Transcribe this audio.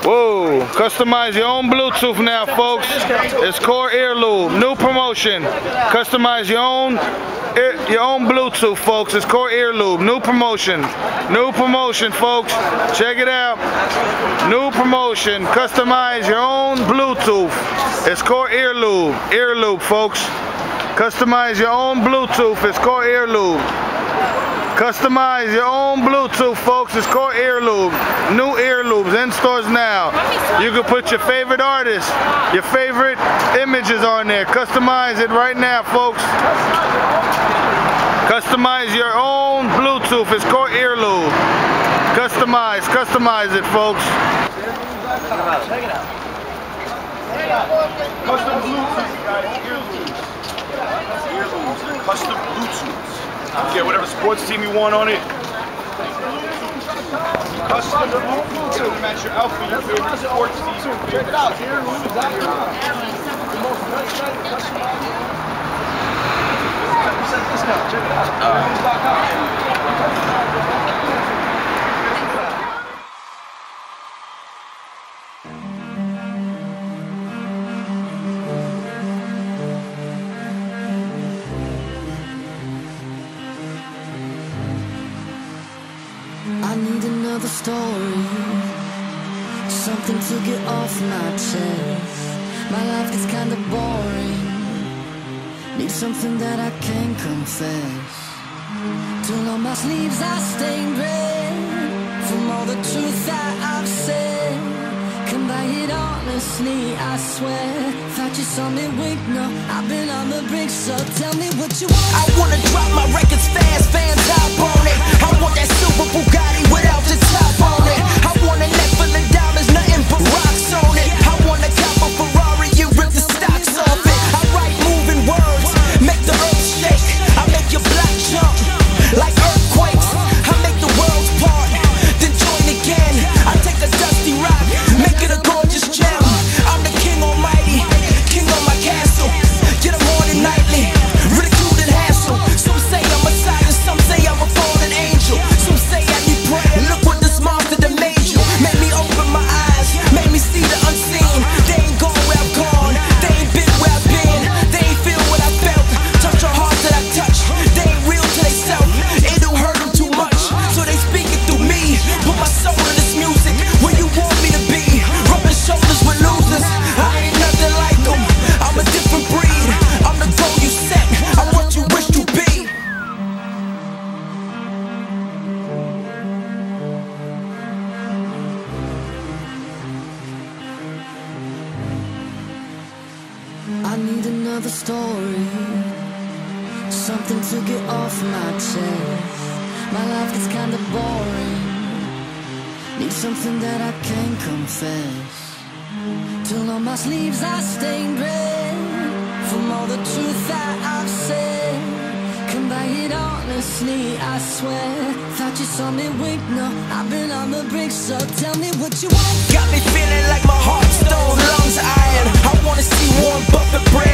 Whoa, customize your own Bluetooth now, folks. It's Core Ear Lube, new promotion. Customize your own Bluetooth, folks. It's Core Ear Lube, new promotion. New promotion, folks. Check it out. New promotion. Customize your own Bluetooth. It's Core Ear Lube, folks. Customize your own Bluetooth. It's Core Ear Lube. Customize your own Bluetooth, folks. It's Core Ear Lube. New ear lubes in stores now. You can put your favorite artists, your favorite images on there. Customize it right now, folks. Customize your own Bluetooth. It's Core Ear Lube. Customize it, folks. Check it out. Custom Bluetooth, guys. Ear lubes. Custom Bluetooth. Yeah, whatever sports team you want on it. Custom Bluetooth to match your outfit, your favorite sports team. Check it out. Check it out. I need another story, something to get off my chest. My life is kinda boring, need something that I can confess. Till on my sleeves I stained red from all the truth that I've said. Come by it honestly, I swear. Thought you saw me weak, no, I've been on the brink, so tell me what you want. I wanna drop my records fast, fans hop on it. I want that silver Bugatti without the top on it. I want a neck full of diamonds, nothing but rocks on it. I want a cop a Ferrari, you rip the stocks off it. I write moving words, make the earth shake. I make your block jump like earthquakes. I make the world's part, then join again. I take a dusty rock, make it a gorgeous gem. I'm the king almighty, king on my castle. Get them on it nightly, ridicule and hassle. Some say I'm a scientist, some say I'm a fallen angel. Some say I need prayer, look what this monster that made you. Made me open my eyes, made me see the unseen. They ain't gone where I've gone, they ain't been where I've been. They ain't feel what I felt, touch your heart that I touch. They ain't real to they self, it'll hurt them too much. So they speak it through me, put my soul in this music. Where you want me to be, rubbing shoulders with losers. I ain't nothing like them, I'm a different breed. I'm the goal you set, I'm what you wish to be. I need another story, something to get off my chest. My life gets kinda boring, need something that I can confess. Till on my sleeves I stained red from all the truth that I've said. Come by it honestly, I swear. Thought you saw me weak, no, I've been on the brink, so tell me what you want. Got me feeling like my heart's stone, lungs iron. I wanna see Warren Buffett bread